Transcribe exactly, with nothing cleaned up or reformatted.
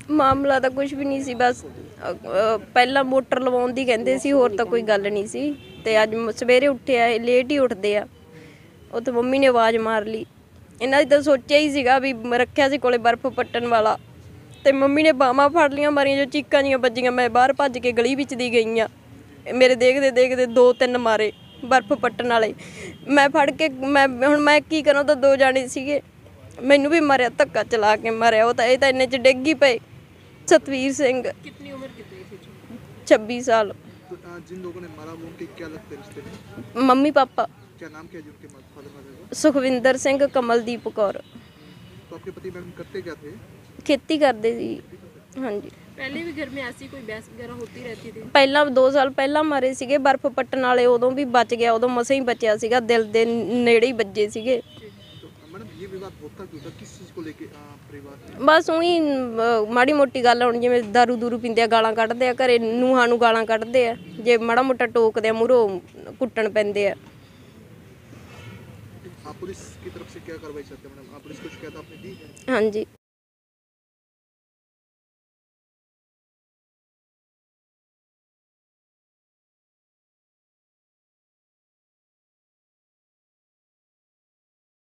ਮਾਮਲਾ ਤਾਂ ਕੁਝ ਵੀ ਨਹੀਂ ਸੀ, ਬਸ ਅ, ਅ, ਪਹਿਲਾਂ ਮੋਟਰ ਲਵਾਉਣ ਦੀ ਕਹਿੰਦੇ ਸੀ, ਹੋਰ ਤਾਂ ਕੋਈ ਗੱਲ ਨਹੀਂ ਸੀ। ਤੇ ਅੱਜ ਮ- ਸਵੇਰੇ ਉੱਠਿਆ ਇਹ ਲੇਟ ਹੀ ਉੱਠਦੇ ਆ, ਉਹ ਤਾਂ ਮੰਮੀ ਨੇ ਆਵਾਜ਼ ਮਾਰ ਲਈ। ਇਹਨਾਂ ਦੀ ਤਾਂ ਸੋਚਿਆ ਹੀ ਸੀਗਾ ਵੀ ਮ- ਰੱਖਿਆ ਸੀ ਕੋਲੇ ਬਰਫ਼ ਪੱਟਣ ਵਾਲਾ, ਤੇ ਮੰਮੀ ਨੇ ਬਾਹਾਂ ਫੜ ਲੀਆਂ ਮਾਰੀਆਂ, ਜੋ ਚੀਕਾਂ ਜੀਆਂ ਵੱਜੀਆਂ। ਮੈਂ ਬਾਹਰ ਭੱਜ ਕੇ ਗਲੀ ਵਿੱਚ ਦੀ ਗਈ ਆ, ਮੇਰੇ ਦੇਖਦੇ ਦੇਖਦੇ ਦੋ ਤਿੰਨ ਮਾਰੇ ਬਰਫ਼ ਪੱਟਣ ਵਾਲੇ। ਮੈਂ ਫੜ ਕੇ ਮੈਂ ਹੁਣ ਮੈਂ ਕੀ ਕਰਾਂ, ਉਹ ਤਾਂ ਦੋ ਜਾਣੇ ਸੀਗੇ, ਮੈਨੂੰ ਵੀ ਮਾਰਿਆ, ਧੱਕਾ ਚਲਾ ਕੇ ਮਾਰਿਆ। ਉਹ ਤਾਂ ਇਹ ਤਾਂ ਇੰਨੇ ਚ ਡਿੱਗ ਹੀ ਪਏ। सतवीर सिंह। कितनी उम्र कितनी थी? छब्बीस साल। तो आ, जिन लोगों ने मारा वो उनके क्या लगते हैं रिश्ते में? Mummy papa. क्या नाम क्या है जिनके फादर मदर का? सुखविंदर सिंह, कमलदीप कौर। तो आपके पति मैम करते क्या थे? खेती करते सी। हाँ जी। पहले भी घर में ऐसी कोई बहस वगैरह होती रहती थी? ਪਹਿਲਾਂ दो साल ਪਹਿਲਾਂ ਮਾਰੇ ਸੀਗੇ ਬਰਫ਼ ਪੱਟਣ ਵਾਲੇ, ਉਦੋਂ ਵੀ ਬਚ ਗਿਆ, ਉਦੋਂ ਮਸਾਂ ਹੀ ਬਚਿਆ ਸੀਗਾ, ਦਿਲ ਦੇ ਨੇੜੇ ਹੀ ਵੱਜੇ ਸੀਗੇ। तो मैडम ये विवाद होता क्यों था, किस चीज़ को लेके आ, परिवार में? ਬਸ ਉਹੀ ਮਾੜੀ ਮੋਟੀ ਗੱਲ, ਹੁਣ ਜਿਵੇਂ ਦਾਰੂ ਦੂਰੂ ਪੀਂਦੇ ਆ, ਗਾਲਾਂ ਕੱਢਦੇ ਆ ਘਰੇ, ਨੂੰਹਾਂ ਨੂੰ ਗਾਲਾਂ ਕੱਢਦੇ ਆ, ਜੇ ਮਾੜਾ ਮੋਟਾ ਟੋਕਦੇ ਆ ਮੂਹਰੋਂ ਕੁੱਟਣ ਪੈਂਦੇ ਆ। आप पुलिस की तरफ से क्या कार्रवाई चाहते हैं मैडम? आप पुलिस को शिकायत आपने दी है? ਹਾਂਜੀ।